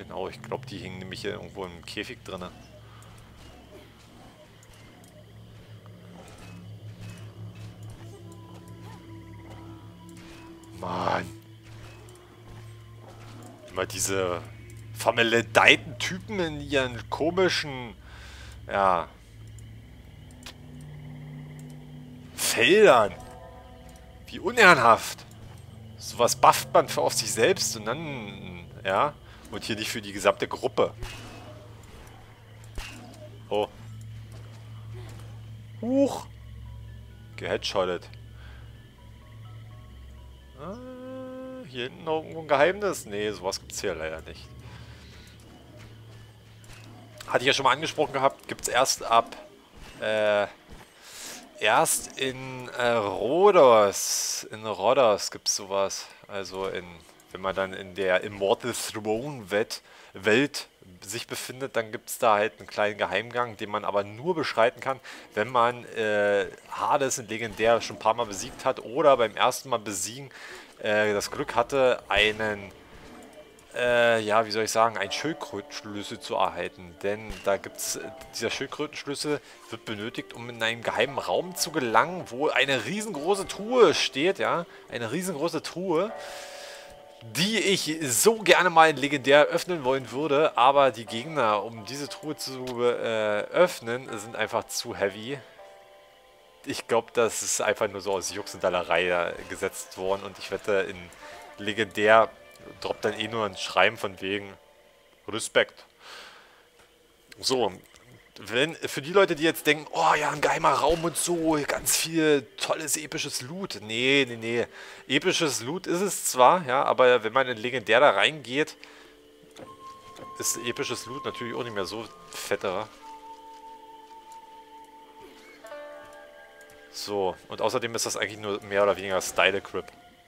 Genau, ich glaube, die hingen nämlich hier irgendwo im Käfig drin. Mann. Immer diese vermaledeiten Typen in ihren komischen, ja, Feldern. Wie unehrenhaft. Sowas bufft man für auf sich selbst und dann, ja, und hier nicht für die gesamte Gruppe. Oh. Huch. Geheadshottet. Hier hinten noch irgendwo ein Geheimnis? Nee, sowas gibt's hier leider nicht. Hatte ich ja schon mal angesprochen gehabt, gibt's erst in Rhodos. In Rhodos gibt's sowas. Also wenn man dann in der Immortal Throne Welt sich befindet, dann gibt es da halt einen kleinen Geheimgang, den man aber nur beschreiten kann, wenn man Hades in Legendär schon ein paar Mal besiegt hat oder beim ersten Mal besiegen das Glück hatte, ja, wie soll ich sagen, einen Schildkrötenschlüssel zu erhalten. Denn da gibt's, dieser Schildkrötenschlüssel wird benötigt, um in einen geheimen Raum zu gelangen, wo eine riesengroße Truhe steht, ja, eine riesengroße Truhe, die ich so gerne mal in Legendär öffnen wollen würde, aber die Gegner, um diese Truhe zu öffnen, sind einfach zu heavy. Ich glaube, das ist einfach nur so aus Jux und Dallerei gesetzt worden und ich wette, in Legendär droppt dann eh nur ein Schreiben von wegen Respekt. So, für die Leute, die jetzt denken, oh ja, ein geheimer Raum und so, ganz viel tolles, episches Loot. Nee, nee, nee. Episches Loot ist es zwar, ja, aber wenn man in Legendär da reingeht, ist episches Loot natürlich auch nicht mehr so fetterer. So, und außerdem ist das eigentlich nur mehr oder weniger Style-Equip.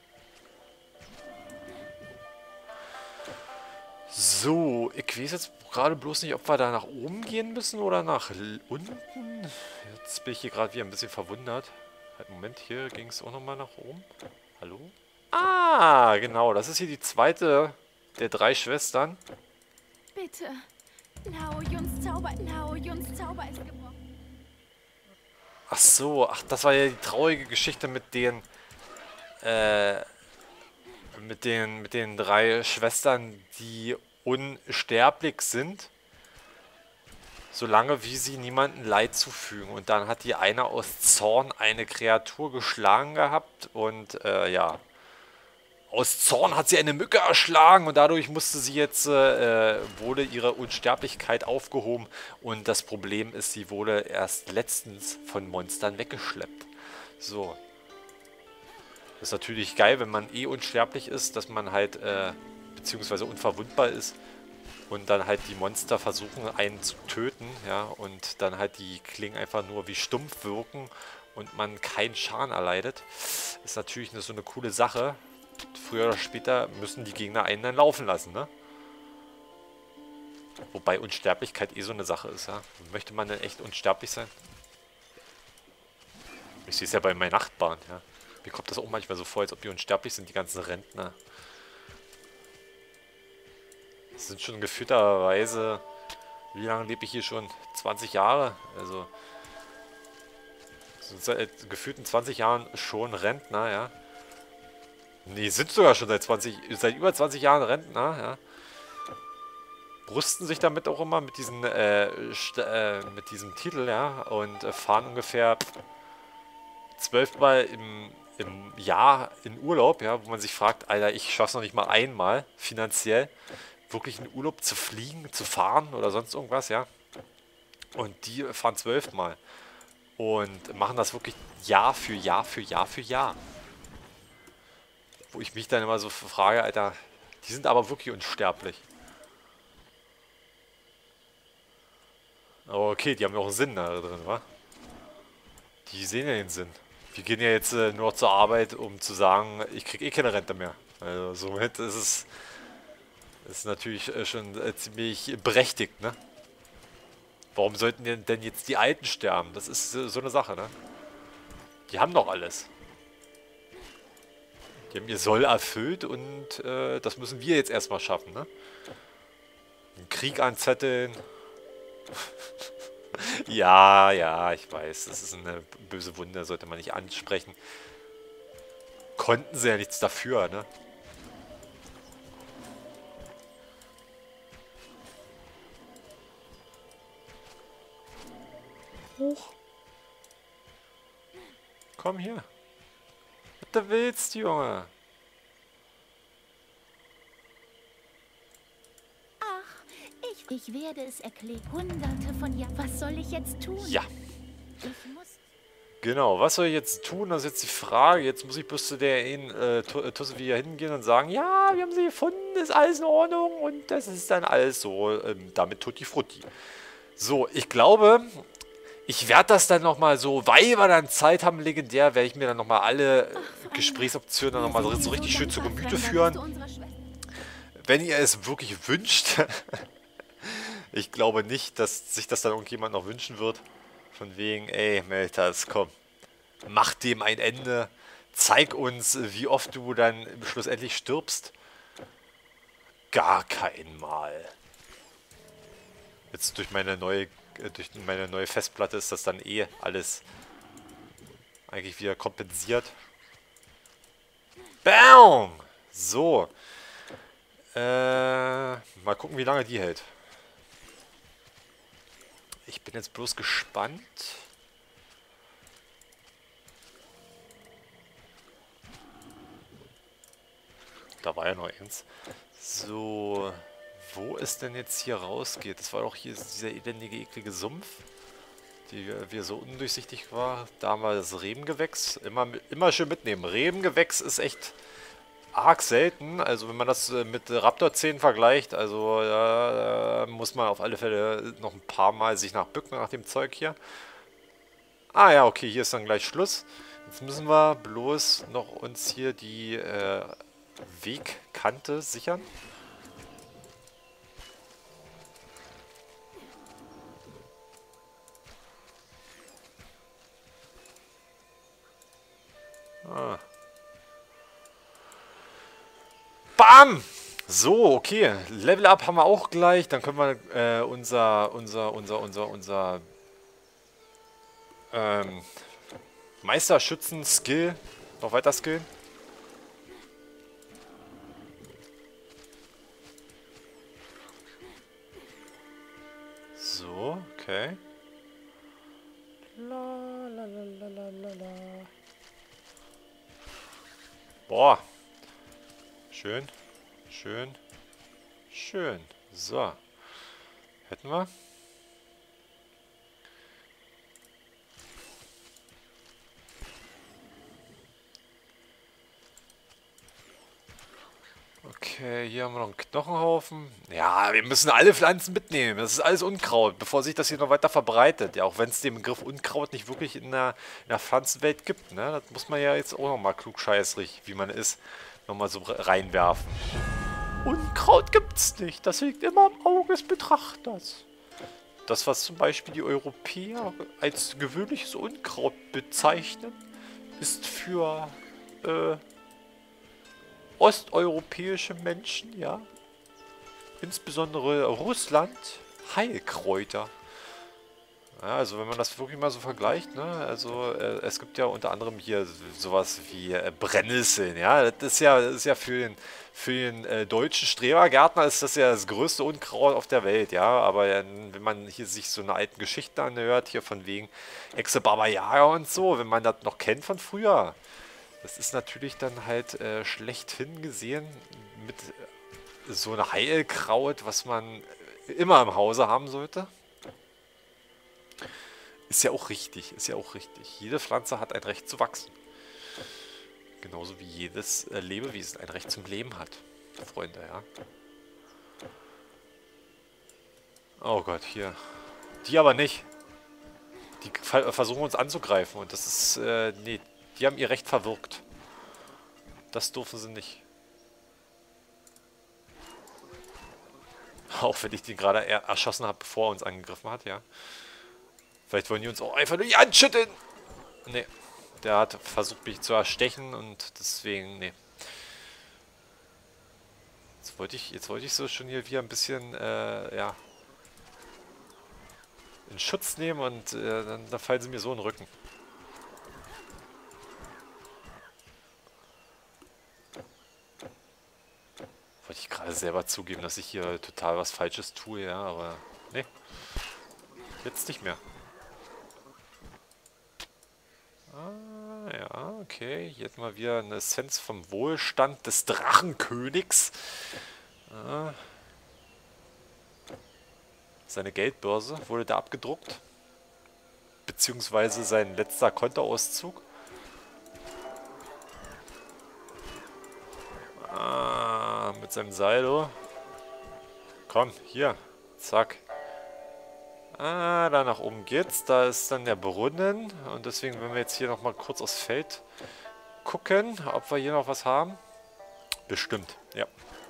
So, ich weiß jetzt gerade bloß nicht, ob wir da nach oben gehen müssen oder nach unten. Jetzt bin ich hier gerade wieder ein bisschen verwundert. Halt, Moment, hier ging es auch nochmal nach oben. Hallo? Ah, genau, das ist hier die zweite der 3 Schwestern. Bitte. Nao Yuns Zauber ist gebrochen. Ach so, ach, das war ja die traurige Geschichte mit den 3 Schwestern, die unsterblich sind, solange wie sie niemandem Leid zufügen. Und dann hat die eine aus Zorn eine Kreatur geschlagen gehabt und ja, aus Zorn hat sie eine Mücke erschlagen und dadurch musste sie jetzt, wurde ihre Unsterblichkeit aufgehoben und das Problem ist, sie wurde erst letztens von Monstern weggeschleppt. So. Das ist natürlich geil, wenn man eh unsterblich ist, dass man halt, beziehungsweise unverwundbar ist und dann halt die Monster versuchen, einen zu töten, ja, und dann halt die Klingen einfach nur wie stumpf wirken und man keinen Schaden erleidet. Ist natürlich so eine coole Sache. Früher oder später müssen die Gegner einen dann laufen lassen, ne? Wobei Unsterblichkeit eh so eine Sache ist, ja. Möchte man denn echt unsterblich sein? Ich sehe es ja bei meinen Nachbarn, ja. Mir kommt das auch manchmal so vor, als ob die unsterblich sind, die ganzen Rentner. Das sind schon gefühlterweise, wie lange lebe ich hier schon? 20 Jahre? Also, sind seit gefühlten 20 Jahren schon Rentner, ja. Nee, sind sogar schon seit über 20 Jahren Rentner, ja. Brüsten sich damit auch immer mit diesem Titel, ja. Und fahren ungefähr 12 Mal im Jahr in Urlaub, ja, wo man sich fragt, Alter, ich schaff's noch nicht mal einmal, finanziell, wirklich in Urlaub zu fliegen, zu fahren oder sonst irgendwas, ja. Und die fahren 12 Mal. Und machen das wirklich Jahr für Jahr für Jahr für Jahr. Wo ich mich dann immer so frage, Alter, die sind aber wirklich unsterblich. Aber okay, die haben ja auch einen Sinn da drin, wa? Die sehen ja den Sinn. Wir gehen ja jetzt nur zur Arbeit, um zu sagen, ich krieg eh keine Rente mehr. Also somit ist es natürlich schon ziemlich berechtigt, ne? Warum sollten denn jetzt die Alten sterben? Das ist so eine Sache, ne? Die haben doch alles. Die haben ihr Soll erfüllt und das müssen wir jetzt erstmal schaffen, ne? einen Krieg anzetteln. Ja, ja, ich weiß, das ist eine böse Wunde, sollte man nicht ansprechen. Konnten sie ja nichts dafür, ne? Hoch. Komm hier. Was du willst, Junge? Ich werde es erklären. Hunderte von Jahren. Was soll ich jetzt tun? Ja. Ich muss... Genau, was soll ich jetzt tun? Das ist jetzt die Frage. Jetzt muss ich bis zu der Tusse wieder hingehen und sagen, ja, wir haben sie gefunden, ist alles in Ordnung und das ist dann alles so, damit tutti frutti. So, ich glaube, ich werde das dann nochmal so, weil wir dann Zeit haben, legendär, werde ich mir dann nochmal alle Gesprächsoptionen dann nochmal so richtig schön zu Gemüte führen. Wenn ihr es wirklich wünscht. Ich glaube nicht, dass sich das dann irgendjemand noch wünschen wird. Von wegen, ey, Meltas, komm, mach dem ein Ende. Zeig uns, wie oft du dann schlussendlich stirbst. Gar kein Mal. Jetzt durch meine neue Festplatte ist das dann eh alles eigentlich wieder kompensiert. Bam! So. Mal gucken, wie lange die hält. Ich bin jetzt bloß gespannt. Da war ja noch eins. So, wo es denn jetzt hier rausgeht? Das war doch hier dieser elendige, eklige Sumpf, der so undurchsichtig war. Da haben wir das Rebengewächs. Immer schön mitnehmen. Rebengewächs ist echt arg selten. Also wenn man das mit Raptorzähnen vergleicht, also da muss man auf alle Fälle noch ein paar Mal sich nachbücken nach dem Zeug hier. Ah ja, okay, hier ist dann gleich Schluss. Jetzt müssen wir bloß noch uns hier die Wegkante sichern. Ah. Bam! So, okay. Level Up haben wir auch gleich. Dann können wir unser Meisterschützen-Skill noch weiter skillen. So, okay. La, la, la, la, la, la, la. Boah. Schön. Schön. Schön. So. Hätten wir. Okay, hier haben wir noch einen Knochenhaufen. Ja, wir müssen alle Pflanzen mitnehmen. Das ist alles Unkraut, bevor sich das hier noch weiter verbreitet. Ja, auch wenn es den Begriff Unkraut nicht wirklich in der Pflanzenwelt gibt. Ne? Das muss man ja jetzt auch nochmal klugscheißrig, wie man ist, nochmal so reinwerfen. Unkraut gibt's nicht. Das liegt immer im Auge des Betrachters. Das, was zum Beispiel die Europäer als gewöhnliches Unkraut bezeichnen, ist für osteuropäische Menschen, ja, insbesondere Russland, Heilkräuter. Ja, also wenn man das wirklich mal so vergleicht, ne, also es gibt ja unter anderem hier sowas wie Brennnesseln, ja, das ist ja für den deutschen Strebergärtner ist das ja das größte Unkraut auf der Welt, ja, aber wenn man hier sich so eine alten Geschichte anhört, hier von wegen Exe Baba Yaga und so, wenn man das noch kennt von früher, das ist natürlich dann halt schlechthin gesehen mit so einem Heilkraut, was man immer im Hause haben sollte. Ist ja auch richtig, ist ja auch richtig. Jede Pflanze hat ein Recht zu wachsen. Genauso wie jedes Lebewesen ein Recht zum Leben hat, Freunde, ja. Oh Gott, hier. Die aber nicht. Die versuchen uns anzugreifen und das ist, nee, die haben ihr Recht verwirkt. Das dürfen sie nicht. Auch wenn ich den gerade erschossen habe, bevor er uns angegriffen hat, ja. Vielleicht wollen die uns auch einfach nur anschütteln. Nee, der hat versucht mich zu erstechen und deswegen, nee. Jetzt wollte ich so schon hier wieder ein bisschen, ja, in Schutz nehmen und dann fallen sie mir so in den Rücken. Wollte ich gerade selber zugeben, dass ich hier total was Falsches tue, ja, aber nee, jetzt nicht mehr. Ah, ja, okay, hier hätten wir wieder eine Essenz vom Wohlstand des Drachenkönigs. Ah. Seine Geldbörse wurde da abgedruckt. Beziehungsweise sein letzter Kontoauszug. Ah, mit seinem Saldo. Komm, hier. Zack. Ah, da nach oben geht's. Da ist dann der Brunnen. Und deswegen, wenn wir jetzt hier nochmal kurz aufs Feld gucken, ob wir hier noch was haben. Bestimmt, ja.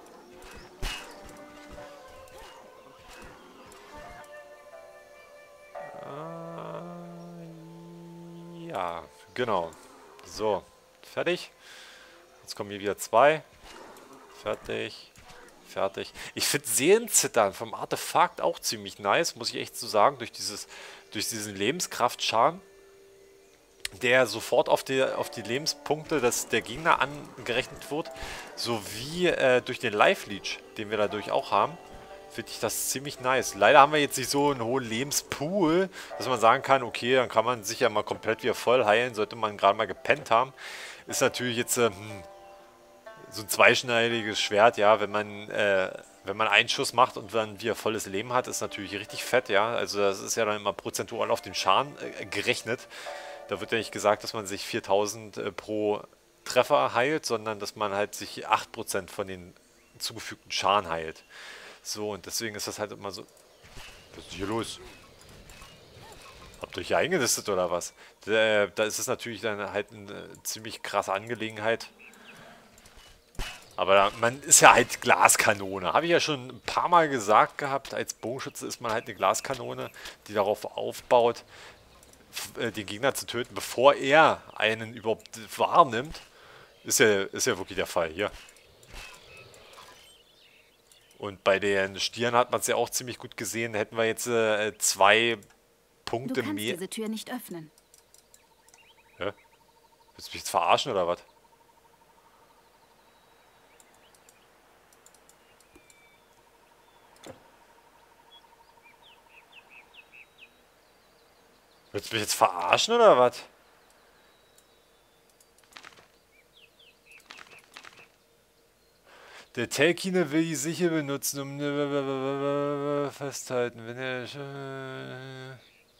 Ja, genau. So, fertig. Jetzt kommen hier wieder 2. Fertig. Fertig. Ich finde Seelenzittern vom Artefakt auch ziemlich nice, muss ich echt so sagen, durch diesen Lebenskraft-Charme, der sofort auf die Lebenspunkte der Gegner angerechnet wird, sowie durch den Life-Leech, den wir dadurch auch haben, finde ich das ziemlich nice. Leider haben wir jetzt nicht so einen hohen Lebenspool, dass man sagen kann, okay, dann kann man sich ja mal komplett wieder voll heilen, sollte man gerade mal gepennt haben. Ist natürlich jetzt so ein zweischneidiges Schwert, ja, wenn man einen Schuss macht und dann wieder volles Leben hat, ist natürlich richtig fett, ja. Also das ist ja dann immer prozentual auf den Schaden gerechnet. Da wird ja nicht gesagt, dass man sich 4000 pro Treffer heilt, sondern dass man halt sich 8% von den zugefügten Schaden heilt. So, und deswegen ist das halt immer so... Was ist hier los? Habt ihr euch hier eingenistet oder was? Da ist es natürlich dann halt eine ziemlich krasse Angelegenheit. Aber man ist ja halt Glaskanone. Habe ich ja schon ein paar Mal gesagt gehabt. Als Bogenschütze ist man halt eine Glaskanone, die darauf aufbaut, den Gegner zu töten, bevor er einen überhaupt wahrnimmt. Ist ja wirklich der Fall hier. Und bei den Stieren hat man es ja auch ziemlich gut gesehen. Da hätten wir jetzt 2 Punkte mehr. Du kannst diese Tür nicht öffnen. Hä? Willst du mich jetzt verarschen oder was? Willst du mich jetzt verarschen oder was? Der Telkiner will die Sichel benutzen, um festhalten. Wenn er...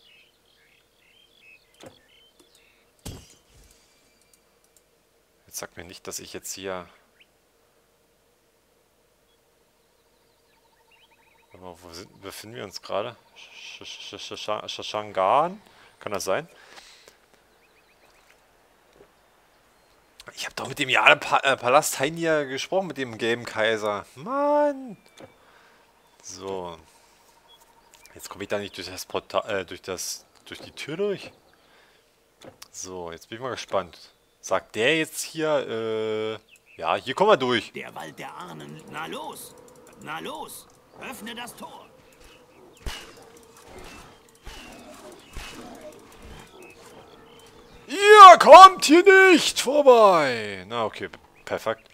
Jetzt sag mir nicht, dass ich jetzt hier... Aber wo befinden wir uns gerade? Shashangan? Kann das sein? Ich habe doch mit dem Palast Hainia gesprochen, mit dem gelben Kaiser. Mann! So. Jetzt komme ich da nicht durch das Portal, durch die Tür durch. So, jetzt bin ich mal gespannt. Sagt der jetzt hier, ja, hier kommen wir durch. Der Wald der Ahnen. Na los! Na los! Öffne das Tor! Ihr kommt hier nicht vorbei! Na, okay, perfekt.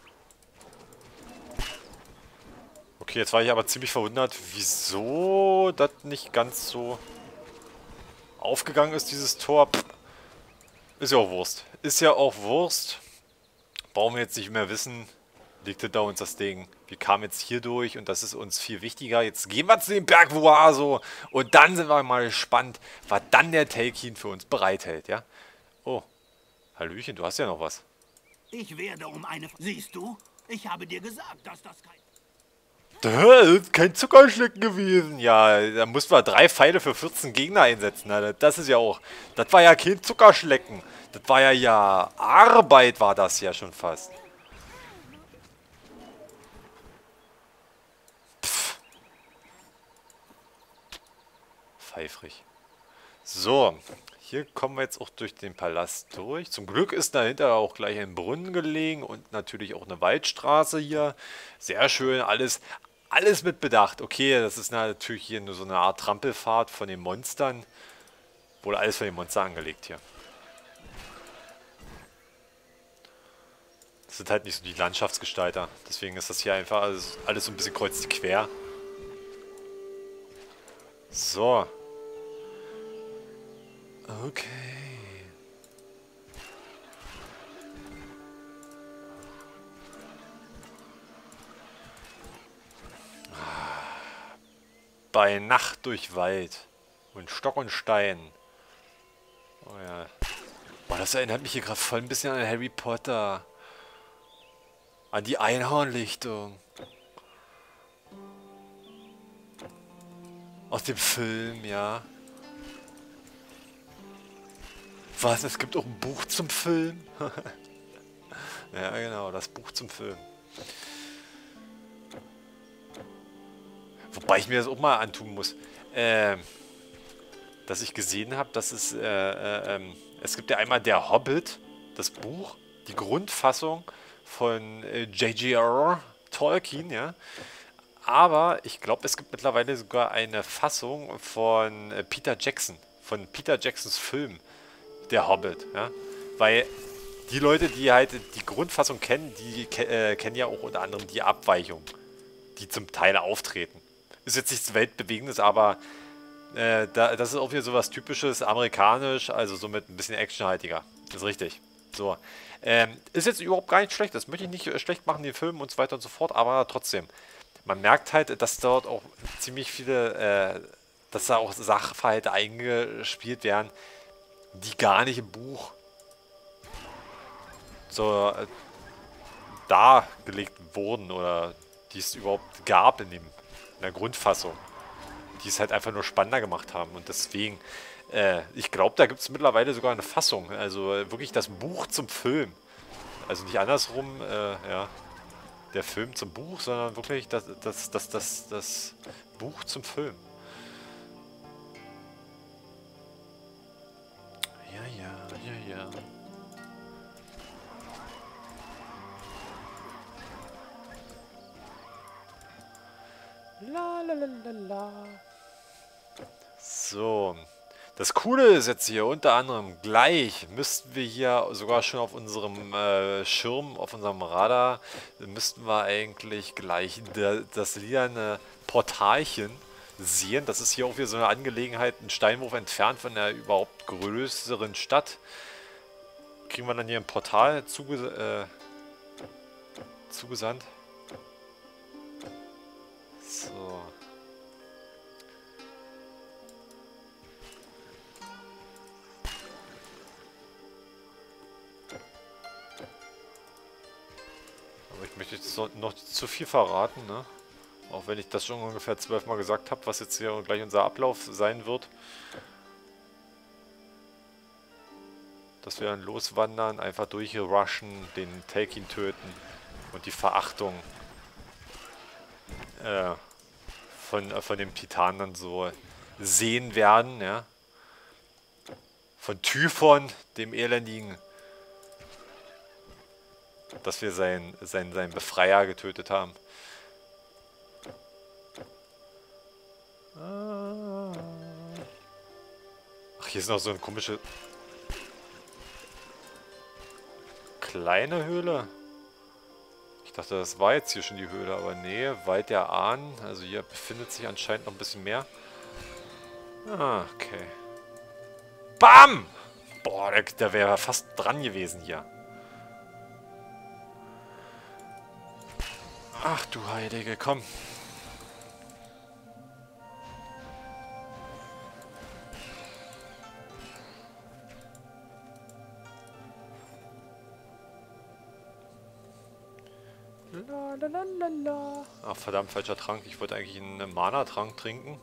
Okay, jetzt war ich aber ziemlich verwundert, wieso das nicht ganz so aufgegangen ist, dieses Tor. Pff. Ist ja auch Wurst. Ist ja auch Wurst. Brauchen wir jetzt nicht mehr wissen. Liegt hinter uns das Ding. Wir kamen jetzt hier durch und das ist uns viel wichtiger. Jetzt gehen wir zu dem Berg Vuaso und dann sind wir mal gespannt, was dann der Telkin für uns bereithält, ja? Oh, Hallöchen, du hast ja noch was. Ich werde um eine... Siehst du? Ich habe dir gesagt, dass das kein... Das ist kein Zuckerschlecken gewesen. Ja, da mussten wir 3 Pfeile für 14 Gegner einsetzen. Na, das ist ja auch... Das war ja kein Zuckerschlecken. Das war ja Arbeit war das ja schon fast. Pff. Pfeifrig. So, hier kommen wir jetzt auch durch den Palast durch. Zum Glück ist dahinter auch gleich ein Brunnen gelegen und natürlich auch eine Waldstraße hier. Sehr schön, alles mit Bedacht. Okay, das ist natürlich hier nur so eine Art Trampelfahrt von den Monstern. Wohl alles von den Monstern angelegt hier. Das sind halt nicht so die Landschaftsgestalter. Deswegen ist das hier einfach alles so ein bisschen kreuz und quer. So. Okay. Bei Nacht durch Wald und Stock und Stein. Oh ja. Boah, das erinnert mich hier gerade voll ein bisschen an Harry Potter. An die Einhornlichtung. Aus dem Film, ja. Was? Es gibt auch ein Buch zum Film? Ja, genau, das Buch zum Film. Wobei ich mir das auch mal antun muss. Dass ich gesehen habe, dass es gibt ja einmal der Hobbit, das Buch, die Grundfassung von J.J.R. Tolkien, ja. Aber ich glaube, es gibt mittlerweile sogar eine Fassung von Peter Jackson, von Peter Jacksons Film, der Hobbit, ja. Weil die Leute, die halt die Grundfassung kennen, die kennen ja auch unter anderem die Abweichung, die zum Teil auftreten. Ist jetzt nichts Weltbewegendes, aber das ist auch wieder sowas Typisches, amerikanisch, also somit ein bisschen actionhaltiger. Das ist richtig. So. Ist jetzt überhaupt gar nicht schlecht, das möchte ich nicht schlecht machen, den Film und so weiter und so fort, aber trotzdem. Man merkt halt, dass dort auch ziemlich viele, dass da auch Sachverhalte eingespielt werden, die gar nicht im Buch so dargelegt wurden oder die es überhaupt gab in der Grundfassung. Die es halt einfach nur spannender gemacht haben und deswegen, ich glaube, da gibt es mittlerweile sogar eine Fassung, also wirklich das Buch zum Film. Also nicht andersrum, ja, der Film zum Buch, sondern wirklich das Buch zum Film. Ja. La. So. Das Coole ist jetzt hier, unter anderem gleich müssten wir hier sogar schon auf unserem Schirm, auf unserem Radar, müssten wir eigentlich gleich das lilane Portalchen sehen. Das ist hier auch wieder so eine Angelegenheit, ein Steinwurf entfernt von der überhaupt größeren Stadt. Kriegen wir dann hier ein Portal zugesandt. So. Aber ich möchte jetzt noch nicht zu viel verraten, ne? Auch wenn ich das schon ungefähr 12 Mal gesagt habe, was jetzt hier gleich unser Ablauf sein wird. Dass wir dann loswandern, einfach durchrushen, den Tolkien töten und die Verachtung von dem Titan dann so sehen werden, ja. Von Typhon, dem Elendigen, dass wir seinen Befreier getötet haben. Ach, hier ist noch so eine komische kleine Höhle. Ich dachte, das war jetzt hier schon die Höhle, aber nee, Wald der Ahnen. Also hier befindet sich anscheinend noch ein bisschen mehr. Ah, okay. BAM! Boah, der wäre fast dran gewesen hier. Ach du Heilige, komm. Lalalala. Ach verdammt, falscher Trank. Ich wollte eigentlich einen Mana-Trank trinken.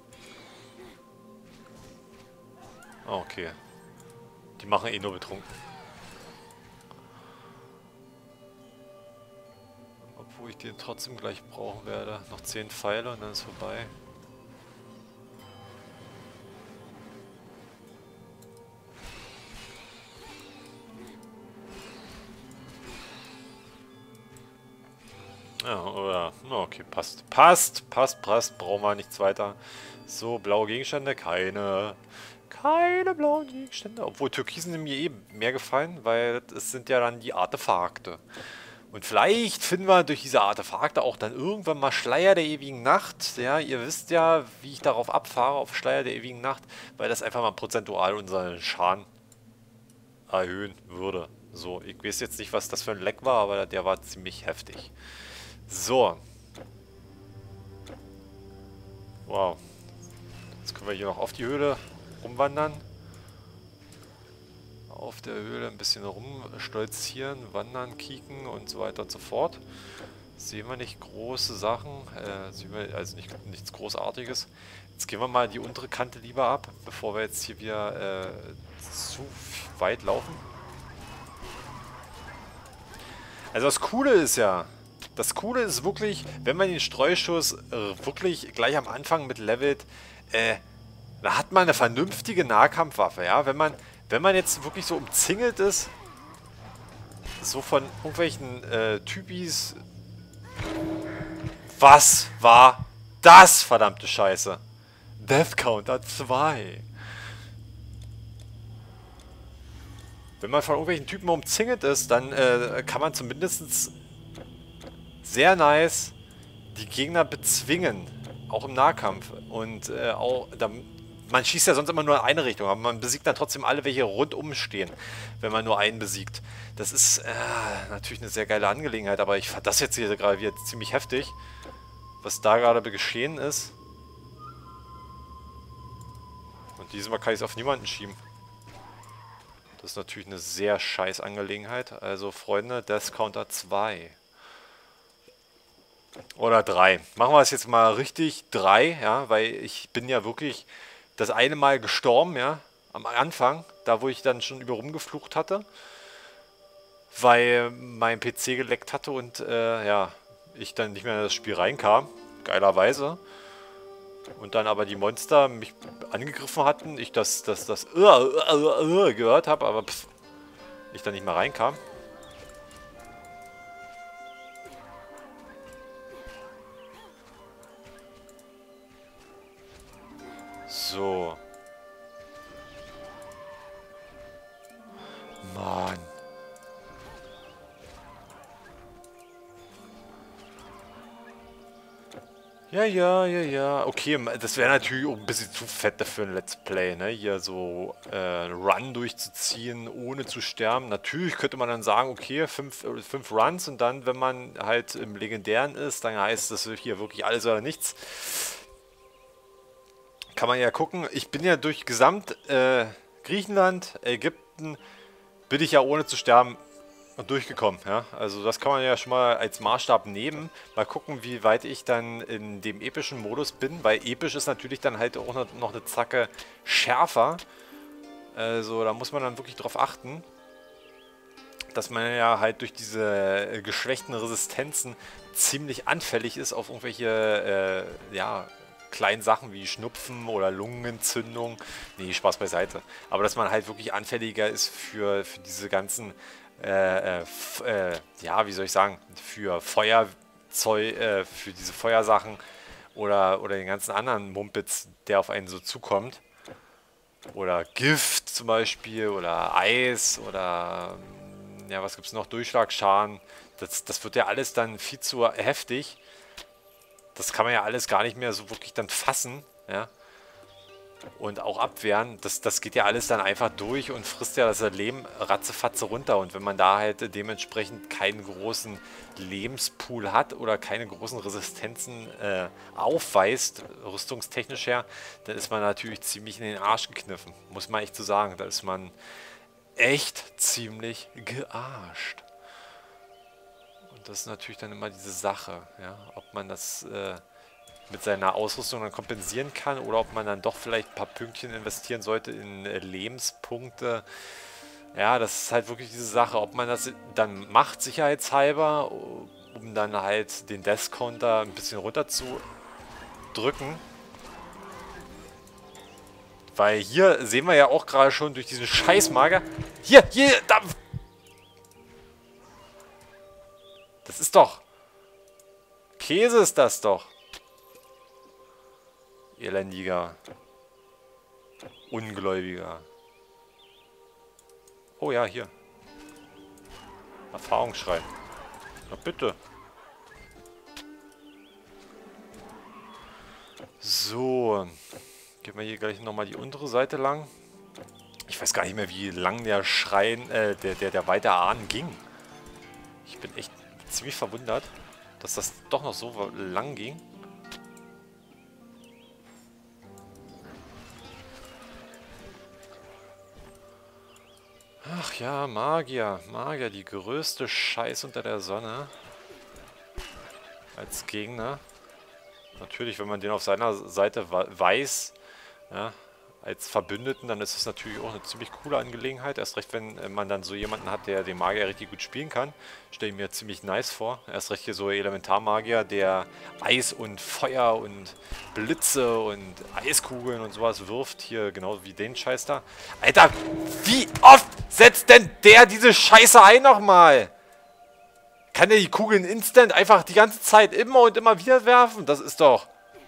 Oh, okay. Die machen eh nur betrunken. Obwohl ich den trotzdem gleich brauchen werde. Noch 10 Pfeile und dann ist vorbei. Ja, oder... Okay, passt. Passt. Brauchen wir nichts weiter. So, blaue Gegenstände? Keine blauen Gegenstände. Obwohl Türkisen mir eh mehr gefallen, weil es sind ja dann die Artefakte. Und vielleicht finden wir durch diese Artefakte auch dann irgendwann mal Schleier der ewigen Nacht. Ja, ihr wisst ja, wie ich darauf abfahre, auf Schleier der ewigen Nacht, weil das einfach mal prozentual unseren Schaden erhöhen würde. So, ich weiß jetzt nicht, was das für ein Leck war, aber der war ziemlich heftig. So. Wow. Jetzt können wir hier noch auf die Höhle rumwandern. Auf der Höhle ein bisschen rumstolzieren, wandern, kicken und so weiter und so fort. Sehen wir nicht große Sachen, sehen wir also nichts Großartiges. Jetzt gehen wir mal die untere Kante lieber ab, bevor wir jetzt hier wieder zu weit laufen. Also das Coole ist wirklich, wenn man den Streuschuss wirklich gleich am Anfang mit levelt, da hat man eine vernünftige Nahkampfwaffe, ja. Wenn man jetzt wirklich so umzingelt ist, so von irgendwelchen Typis. Was war das, verdammte Scheiße? Death Counter 2. Wenn man von irgendwelchen Typen umzingelt ist, dann kann man zumindest sehr nice die Gegner bezwingen. Auch im Nahkampf. Und man schießt ja sonst immer nur in eine Richtung, aber man besiegt dann trotzdem alle, welche rundum stehen, wenn man nur einen besiegt. Das ist natürlich eine sehr geile Angelegenheit, aber ich fand das jetzt hier gerade wieder ziemlich heftig, was da gerade geschehen ist. Und diesmal kann ich es auf niemanden schieben. Das ist natürlich eine sehr scheiß Angelegenheit. Also Freunde, Death Counter 2. Oder 3. Machen wir es jetzt mal richtig 3, ja, weil ich bin ja wirklich das eine Mal gestorben, ja, am Anfang, da wo ich dann schon über rumgeflucht hatte, weil mein PC geleckt hatte und ja, ich dann nicht mehr in das Spiel reinkam, geilerweise. Und dann aber die Monster mich angegriffen hatten, ich das gehört habe, aber ich dann nicht mehr reinkam. So. Mann. Ja. Okay, das wäre natürlich auch ein bisschen zu fett dafür ein Let's Play, ne? Hier so Run durchzuziehen, ohne zu sterben. Natürlich könnte man dann sagen, okay, 5 Runs und dann, wenn man halt im Legendären ist, dann heißt das hier wirklich alles oder nichts. Kann man ja gucken. Ich bin ja durch gesamt Griechenland, Ägypten, bin ich ja ohne zu sterben durchgekommen. Ja? Also das kann man ja schon mal als Maßstab nehmen. Mal gucken, wie weit ich dann in dem epischen Modus bin, weil episch ist natürlich dann halt auch noch eine Zacke schärfer. Also da muss man dann wirklich drauf achten, dass man ja halt durch diese geschwächten Resistenzen ziemlich anfällig ist auf irgendwelche, ja, kleinen Sachen wie Schnupfen oder Lungenentzündung. Nee, Spaß beiseite. Aber dass man halt wirklich anfälliger ist für diese ganzen, ja, wie soll ich sagen, für Feuerzeug, für diese Feuersachen oder den ganzen anderen Mumpitz, der auf einen so zukommt. Oder Gift zum Beispiel oder Eis oder, ja, was gibt es noch? Durchschlagsschaden. Das wird ja alles dann viel zu heftig. Das kann man ja alles gar nicht mehr so wirklich dann fassen, ja, und auch abwehren. Das geht ja alles dann einfach durch und frisst ja das Leben ratzefatze runter. Und wenn man da halt dementsprechend keinen großen Lebenspool hat oder keine großen Resistenzen aufweist, rüstungstechnisch her, dann ist man natürlich ziemlich in den Arsch gekniffen. Muss man echt so sagen. Da ist man echt ziemlich gearscht. Das ist natürlich dann immer diese Sache, ja, ob man das mit seiner Ausrüstung dann kompensieren kann oder ob man dann doch vielleicht ein paar Pünktchen investieren sollte in Lebenspunkte. Ja, das ist halt wirklich diese Sache, ob man das dann macht, sicherheitshalber, um dann halt den Death Counter ein bisschen runter zu drücken. Weil hier sehen wir ja auch gerade schon durch diesen Scheißmager. Hier, da! Das ist doch... Käse ist das doch. Elendiger. Ungläubiger. Oh ja, hier. Erfahrungsschreiben. Na bitte. So. Gehen wir hier gleich nochmal die untere Seite lang. Ich weiß gar nicht mehr, wie lang der Schrein, der weite Ahn ging. Ich bin echt ziemlich verwundert, dass das doch noch so lang ging. Ach ja, Magier. Magier, die größte Scheiß unter der Sonne. Als Gegner. Natürlich, wenn man den auf seiner Seite weiß, ja, als Verbündeten, dann ist es natürlich auch eine ziemlich coole Angelegenheit. Erst recht, wenn man dann so jemanden hat, der den Magier richtig gut spielen kann. Stelle ich mir ziemlich nice vor. Erst recht hier so Elementarmagier, der Eis und Feuer und Blitze und Eiskugeln und sowas wirft. Hier genau wie den Scheiß da. Alter, wie oft setzt denn der diese Scheiße ein nochmal? Kann der die Kugeln instant einfach die ganze Zeit immer und immer wieder werfen? Das ist doch...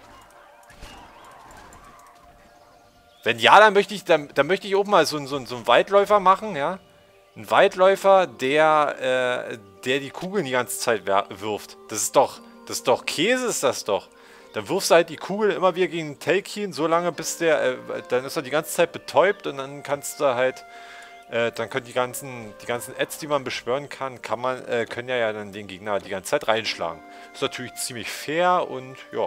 Wenn ja, dann möchte ich auch mal so einen Waldläufer machen, ja. Ein Waldläufer, der die Kugeln die ganze Zeit wirft. Das ist doch Käse, ist das doch. Dann wirfst du halt die Kugel immer wieder gegen den Telkin, so lange bis der, dann ist er die ganze Zeit betäubt und dann kannst du halt, dann können die ganzen Ads, die man beschwören kann, können ja dann den Gegner die ganze Zeit reinschlagen. Ist natürlich ziemlich fair und ja.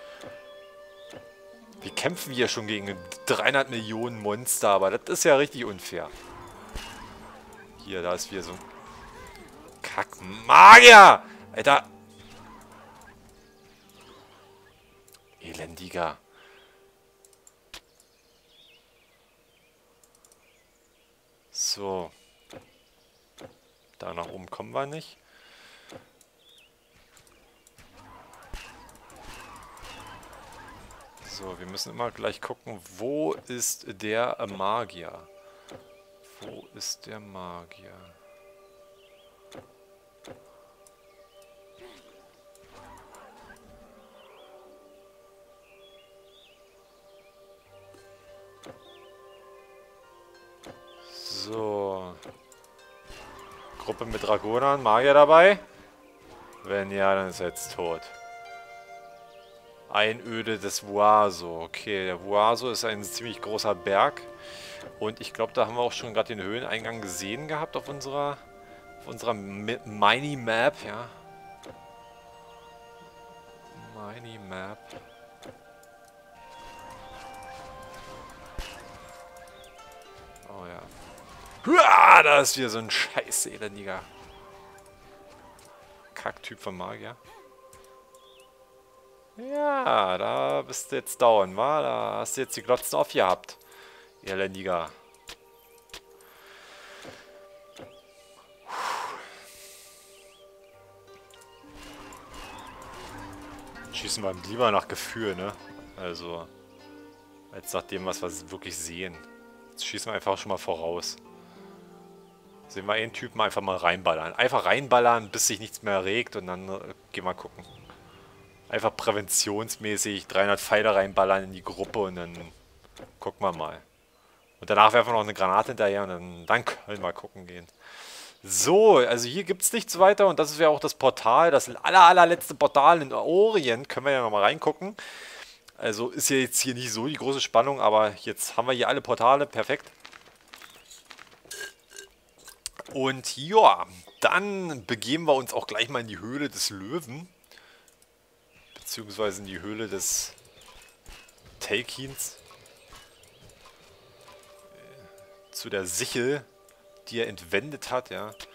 Wir kämpfen hier schon gegen 300 Millionen Monster, aber das ist ja richtig unfair. Hier, da ist wieder so ein Kack-Magier! Alter! Elendiger. So. Da nach oben kommen wir nicht. So, wir müssen immer gleich gucken, wo ist der Magier? Wo ist der Magier? So. Gruppe mit Dragonern, Magier dabei? Wenn ja, dann ist er jetzt tot. Einöde des Vuaso. Okay, der Vuaso ist ein ziemlich großer Berg. Und ich glaube, da haben wir auch schon gerade den Höhleneingang gesehen gehabt auf unserer Mini-Map, ja. Mini-Map. Oh ja. Huah, da ist wieder so ein scheiß elendiger Kacktyp von Magier. Ja, da bist du jetzt down, wa? Da hast du jetzt die Glotzen aufgehabt. Elendiger. Schießen wir lieber nach Gefühl, ne? Also, als nach dem, was wir wirklich sehen. Jetzt schießen wir einfach schon mal voraus. Sehen wir einen Typen einfach mal reinballern. Einfach reinballern, bis sich nichts mehr regt und dann gehen wir gucken. Einfach präventionsmäßig 300 Pfeile reinballern in die Gruppe und dann gucken wir mal. Und danach werfen wir noch eine Granate hinterher und dann können wir gucken gehen. So, also hier gibt es nichts weiter und das ist ja auch das Portal, das allerletzte Portal in Orient. Können wir ja nochmal reingucken. Also ist ja jetzt hier nicht so die große Spannung, aber jetzt haben wir hier alle Portale, perfekt. Und ja, dann begeben wir uns auch gleich mal in die Höhle des Löwen. Beziehungsweise in die Höhle des Telkins. Zu der Sichel, die er entwendet hat, ja.